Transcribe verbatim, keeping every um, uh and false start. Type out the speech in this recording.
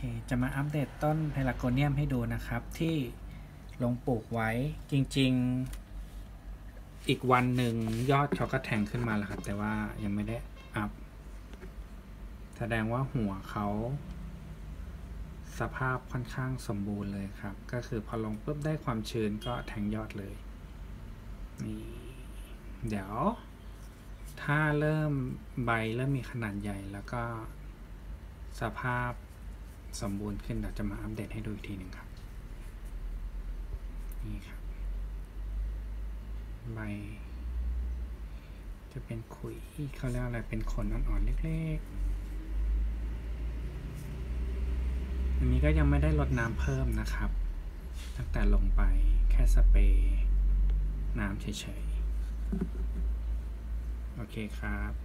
จะมาอัปเดตต้นเพลาโกเนียมให้ดูนะครับที่ลงปลูกไว้จริงๆอีกวันหนึ่งยอดเขาก็แทงขึ้นมาแล้วครับแต่ว่ายังไม่ได้อัพแสดงว่าหัวเขาสภาพค่อนข้างสมบูรณ์เลยครับก็คือพอลงปุ๊บได้ความชื้นก็แทงยอดเลยนี่เดี๋ยวถ้าเริ่มใบเริ่มมีขนาดใหญ่แล้วก็สภาพสมบูรณ์ขึ้นเดี๋ยวจะมาอัปเดตให้ดูอีกทีหนึ่งครับนี่ครับใบจะเป็นขุยเขาเรียกอะไรเป็นขนอ่อนๆเล็กๆอันนี้ก็ยังไม่ได้ลดน้ำเพิ่มนะครับตั้งแต่ลงไปแค่สเปรย์น้ำเฉยๆโอเคครับ